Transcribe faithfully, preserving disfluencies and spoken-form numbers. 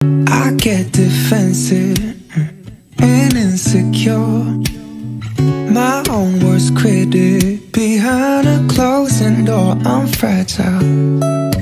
I get defensive and insecure, my own worst critic. Behind a closing door, I'm fragile.